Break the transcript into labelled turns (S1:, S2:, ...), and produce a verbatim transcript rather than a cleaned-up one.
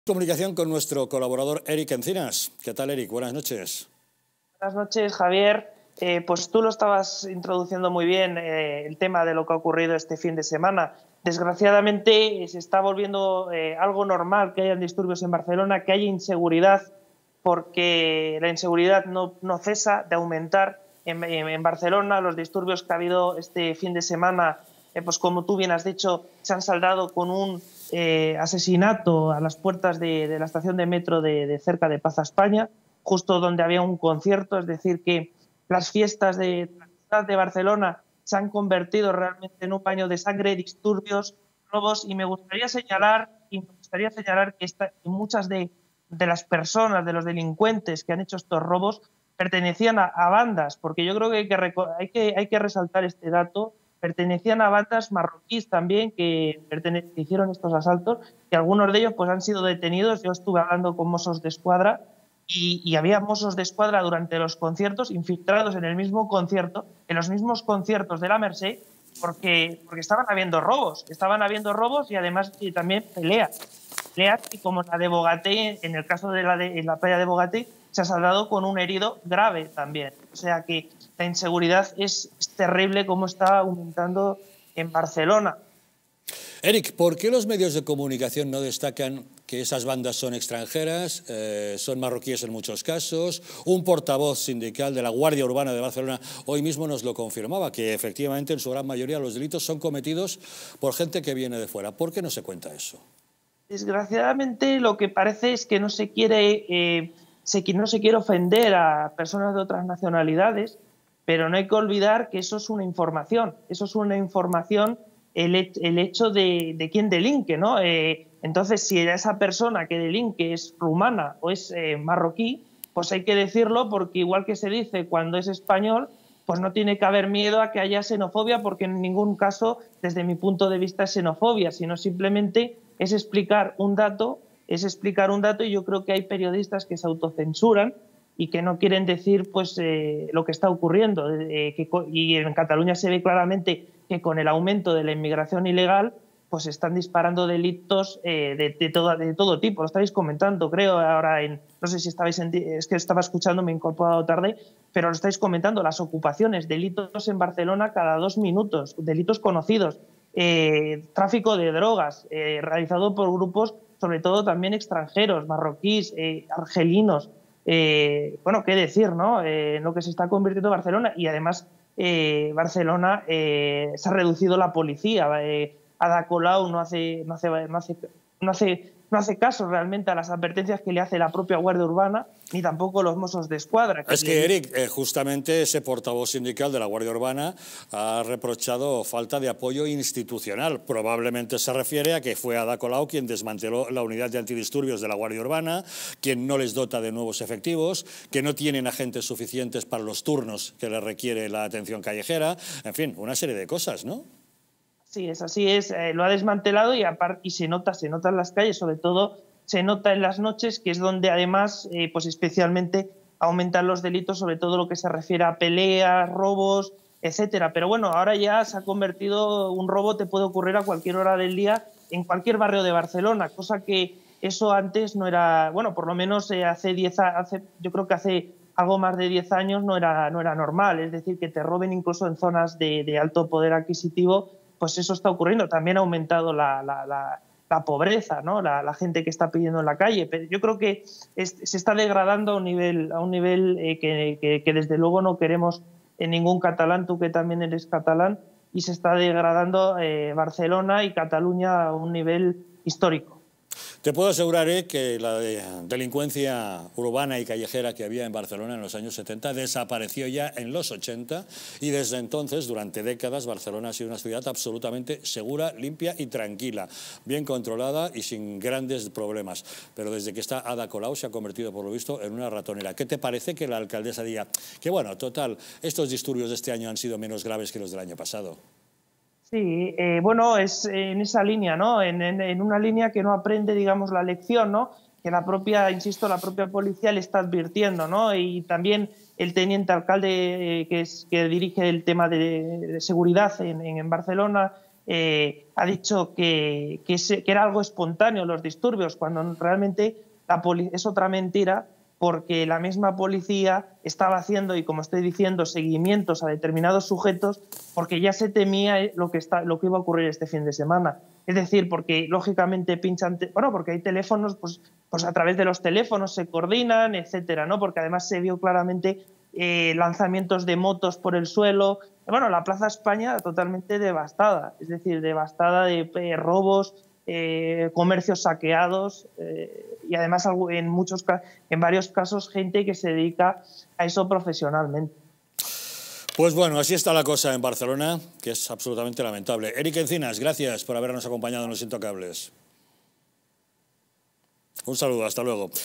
S1: Comunicación con nuestro colaborador Eric Encinas. ¿Qué tal, Eric? Buenas noches.
S2: Buenas noches, Javier. Eh, pues tú lo estabas introduciendo muy bien, eh, el tema de lo que ha ocurrido este fin de semana. Desgraciadamente se está volviendo eh, algo normal que haya disturbios en Barcelona, que haya inseguridad, porque la inseguridad no, no cesa de aumentar en, en, en Barcelona. Los disturbios que ha habido este fin de semana, eh, pues como tú bien has dicho, se han saldado con un eh, asesinato a las puertas de, de la estación de metro de, de cerca de Plaza España, justo donde había un concierto. Es decir, que las fiestas de la ciudad de Barcelona se han convertido realmente en un baño de sangre, disturbios, robos, y me gustaría señalar, y me gustaría señalar que esta, muchas de, de las personas, de los delincuentes que han hecho estos robos, pertenecían a, a bandas, porque yo creo que hay que, hay, que hay que resaltar este dato. Pertenecían a bandas marroquíes también que, que hicieron estos asaltos, y algunos de ellos pues han sido detenidos. Yo estuve hablando con Mossos de Escuadra y, y había Mossos de Escuadra durante los conciertos infiltrados en el mismo concierto, en los mismos conciertos de la Merced, porque, porque estaban habiendo robos, estaban habiendo robos y además y también peleas, peleas y como la de Bogaté, en el caso de la de en la playa de Bogaté, se ha saldado con un herido grave también. O sea que la inseguridad es, es terrible como está aumentando en Barcelona.
S1: Eric, ¿por qué los medios de comunicación no destacan que esas bandas son extranjeras, eh, son marroquíes en muchos casos? Un portavoz sindical de la Guardia Urbana de Barcelona hoy mismo nos lo confirmaba, que efectivamente en su gran mayoría los delitos son cometidos por gente que viene de fuera. ¿Por qué no se cuenta eso?
S2: Desgraciadamente lo que parece es que no se quiere, eh, se, no se quiere ofender a personas de otras nacionalidades, pero no hay que olvidar que eso es una información, eso es una información el, el hecho de, de quién delinque, ¿no? Eh, entonces, si esa persona que delinque es rumana o es eh, marroquí, pues hay que decirlo, porque igual que se dice cuando es español, pues no tiene que haber miedo a que haya xenofobia, porque en ningún caso, desde mi punto de vista, es xenofobia, sino simplemente es explicar un dato, es explicar un dato, y yo creo que hay periodistas que se autocensuran y que no quieren decir pues eh, lo que está ocurriendo. Eh, que, y en Cataluña se ve claramente que con el aumento de la inmigración ilegal pues están disparando delitos eh, de, de, todo, de todo tipo. Lo estáis comentando, creo, ahora en... No sé si estabais en... Es que estaba escuchando, me he incorporado tarde, pero lo estáis comentando, las ocupaciones, delitos en Barcelona cada dos minutos, delitos conocidos, eh, tráfico de drogas, eh, realizado por grupos, sobre todo también extranjeros, marroquíes, eh, argelinos. Eh, bueno, qué decir, ¿no? Eh, lo que se está convirtiendo en Barcelona, y además eh, Barcelona eh, se ha reducido la policía. Eh, Ada Colau no hace, no, hace, no, hace, no, hace, no hace caso realmente a las advertencias que le hace la propia Guardia Urbana, ni tampoco los Mossos de Escuadra.
S1: Que es que, Eric, eh, justamente ese portavoz sindical de la Guardia Urbana ha reprochado falta de apoyo institucional. Probablemente se refiere a que fue Ada Colau quien desmanteló la unidad de antidisturbios de la Guardia Urbana, quien no les dota de nuevos efectivos, que no tienen agentes suficientes para los turnos que les requiere la atención callejera. En fin, una serie de cosas, ¿no?
S2: Sí, es así, es, eh, lo ha desmantelado, y, aparte, y se nota, se nota en las calles, sobre todo se nota en las noches, que es donde además, eh, pues especialmente aumentan los delitos, sobre todo lo que se refiere a peleas, robos, etcétera. Pero bueno, ahora ya se ha convertido, un robo te puede ocurrir a cualquier hora del día en cualquier barrio de Barcelona, cosa que eso antes no era, bueno, por lo menos eh, hace diez, hace, yo creo que hace algo más de diez años no era, no era normal. Es decir, que te roben incluso en zonas de, de alto poder adquisitivo. Pues eso está ocurriendo. También ha aumentado la, la, la, la pobreza, ¿no? La, la gente que está pidiendo en la calle. Pero yo creo que es, se está degradando a un nivel, a un nivel eh, que, que, que desde luego no queremos en ningún catalán, tú que también eres catalán, y se está degradando eh, Barcelona y Cataluña a un nivel histórico.
S1: Te puedo asegurar eh, que la de delincuencia urbana y callejera que había en Barcelona en los años setenta desapareció ya en los ochenta, y desde entonces, durante décadas, Barcelona ha sido una ciudad absolutamente segura, limpia y tranquila, bien controlada y sin grandes problemas. Pero desde que está Ada Colau se ha convertido, por lo visto, en una ratonera. ¿Qué te parece que la alcaldesa diga que, bueno, total, estos disturbios de este año han sido menos graves que los del año pasado?
S2: Sí, eh, bueno, es en esa línea, ¿no? En, en, en una línea que no aprende, digamos, la lección, ¿no? Que la propia, insisto, la propia policía le está advirtiendo, ¿no? Y también el teniente alcalde eh, que, es, que dirige el tema de, de seguridad en, en Barcelona, eh, ha dicho que, que, ese, que era algo espontáneo los disturbios, cuando realmente la es otra mentira, porque la misma policía estaba haciendo, y como estoy diciendo, seguimientos a determinados sujetos, porque ya se temía lo que, está, lo que iba a ocurrir este fin de semana. Es decir, porque lógicamente pinchan, bueno, porque hay teléfonos, pues, pues a través de los teléfonos se coordinan, etcétera, ¿no? Porque además se vio claramente eh, lanzamientos de motos por el suelo. Bueno, la Plaza España totalmente devastada, es decir, devastada de eh, robos, eh, comercios saqueados eh, y además en, muchos, en varios casos gente que se dedica a eso profesionalmente.
S1: Pues bueno, así está la cosa en Barcelona, que es absolutamente lamentable. Eric Encinas, gracias por habernos acompañado en Los Intocables. Un saludo, hasta luego.